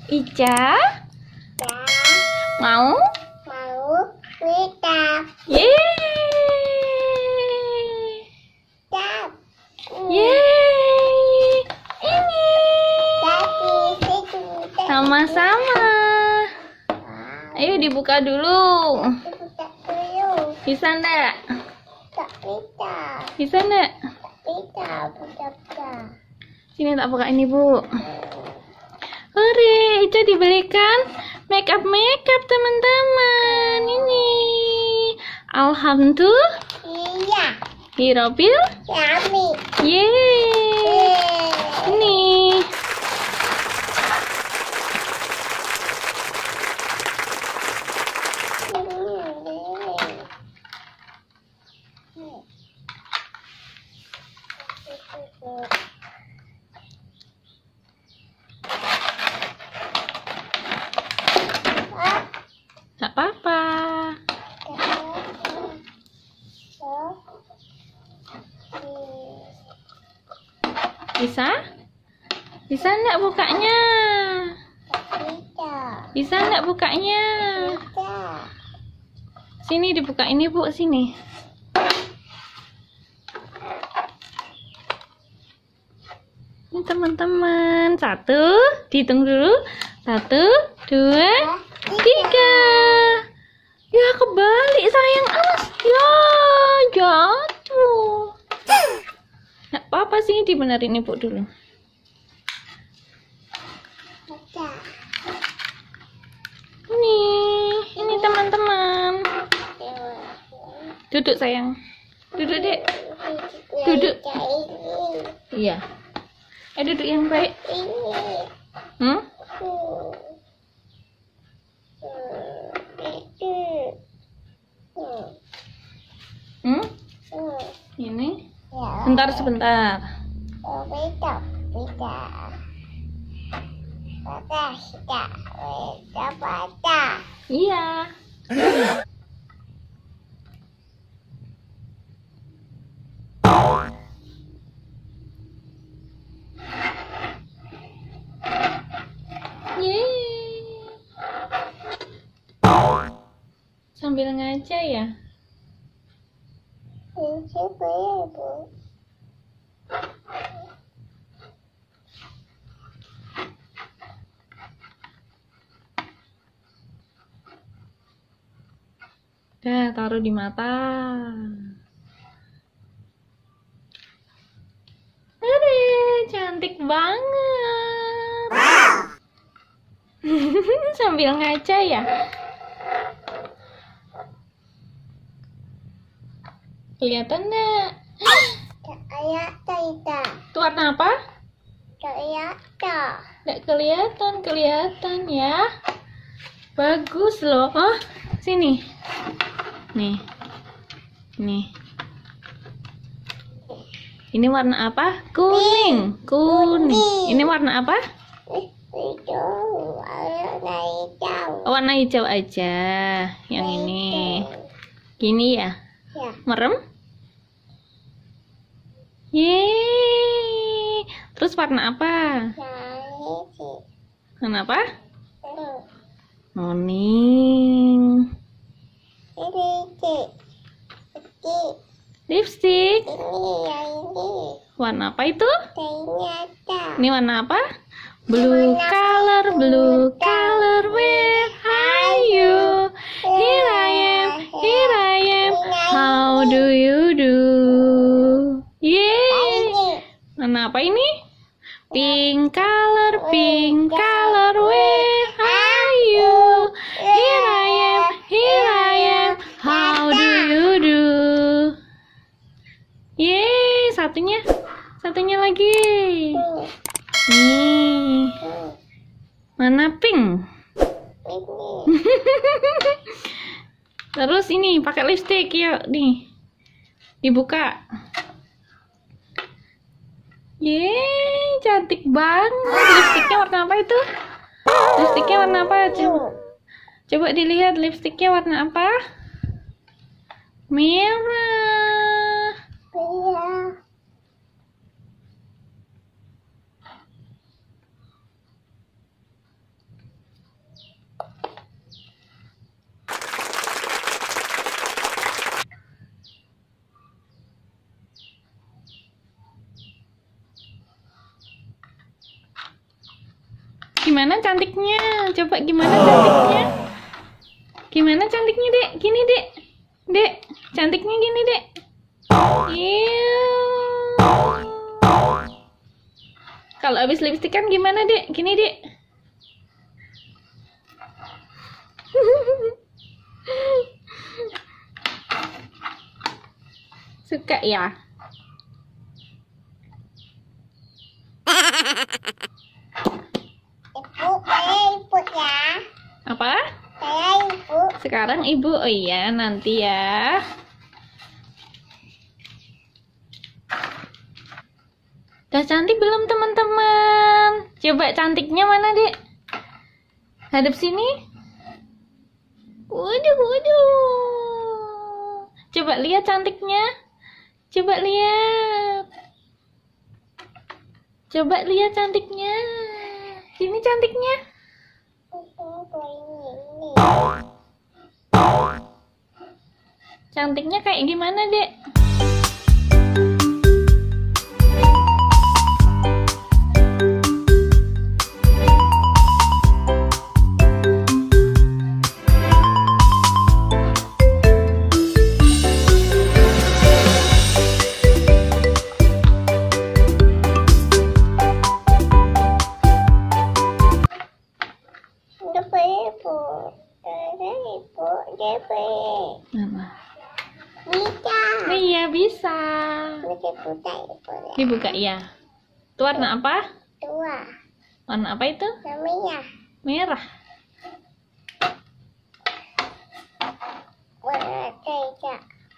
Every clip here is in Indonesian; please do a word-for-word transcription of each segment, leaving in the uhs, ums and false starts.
Ica Ya, mau? mau kita Yeay! tap. Yeay! Ini Tapi situ sama-sama. Ayo dibuka dulu. buka dulu. Bisa enggak? Tak bisa. Bisa enggak? Bisa buka-buka. Sini tak buka ini, Bu. Hore, Ica dibelikan makeup makeup teman-teman. Ini. Alhamdulillah. Iya. Hirobil. Yummy. Yeay. Ini. Tak apa-apa. Bisa? Bisa enggak bukanya? Bisa. Bisa enggak bukanya? Bisa. Sini dibuka ini, Bu, sini. Ini teman-teman. Satu, dihitung dulu. Satu, dua, tiga. Ya, kebalik sayang. Awas. Ya, jatuh. Nggak apa-apa sih, dibenerin Ibu dulu. Bisa. Ini, ini teman-teman. Duduk sayang. Duduk, Dek. Duduk. Iya. Eh, duduk yang baik. Ini. Hmm? Hmm? Ini. Bentar, sebentar. Bisa. Bisa. Bisa. Bisa. Bisa. Bisa. Iya. Yeay. Sambil ngaca ya. Ini boleh, Bu. Dah, taruh di mata. Ade, cantik banget. Sambil ngaca ya. Kelihatan enggak? Kayak tidak. Itu warna apa? Kayak tak. Nggak kelihatan, kelihatan ya. Bagus loh. Oh, sini. Nih. Nih. Ini warna apa? Kuning. Kuning. Ini warna apa? Itu warna hijau. Oh, warna hijau aja. Yang ini. Gini ya. Ya. Merem? Yeay. Terus warna apa? Nah, ini. Warna apa? Hmm. Kuning. Ini sih. Ini. Lipstick. Ini yang ini. Warna apa itu? Ternyata. Ini warna apa? Blue color, blue color, where are you? Here I am, here I am. How do you do? Yeay. Ini. Warna apa ini? Pink color, pink color, where are you? Here I am, here I am. How do you do? Yeay, satunya, satunya lagi. Nih, mana pink? Ini. Terus ini pakai lipstick ya, nih. Dibuka. Yeay, cantik banget. Lipstiknya warna apa itu? Lipstiknya warna apa? Coba, coba dilihat lipstiknya warna apa? Merah. Iya. Gimana cantiknya? Coba gimana cantiknya? Gimana cantiknya, Dek? Gini, Dek. Dek, cantiknya gini, Dek. Iya. Kalau habis lipstikan gimana, Dek? Gini, Dek. Suka ya? Ibu, saya ibu ya. Apa? Saya ibu. Sekarang Ibu, oh iya, nanti ya. Udah cantik belum, teman-teman? Coba cantiknya mana, Dek? Hadap sini. Waduh, waduh. Coba lihat cantiknya. Coba lihat. Coba lihat cantiknya. Sini cantiknya. Cantiknya kayak gimana, Dek? Mama. Bisa. Iya, bisa. Dibuka, dibuka. Dibuka ya. Itu warna apa? Dua. Warna apa itu? Namanya. Merah. Warna tiga.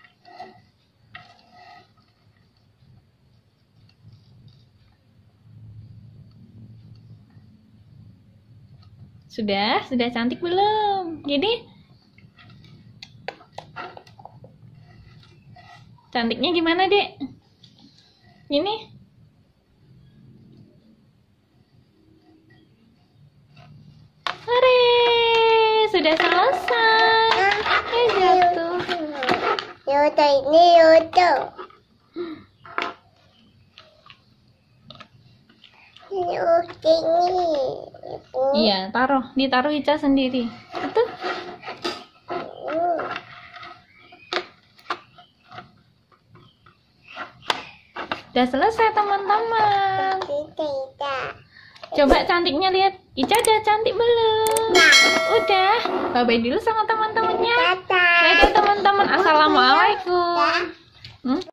Sudah? Sudah cantik belum? Jadi cantiknya gimana, Dek? Ini? Hore! Sudah selesai. Eh, jatuh. Yoto ini Yoto. Ini oke nih. Iya, taruh. Ditaruh Ica sendiri. Itu. Udah selesai, teman-teman. Tidak. Coba cantiknya lihat. Ica udah cantik belum? Udah. Bye-bye dulu sama teman-temannya. Dadah. Dadah, teman-teman. Assalamualaikum. Dadah. Hmm?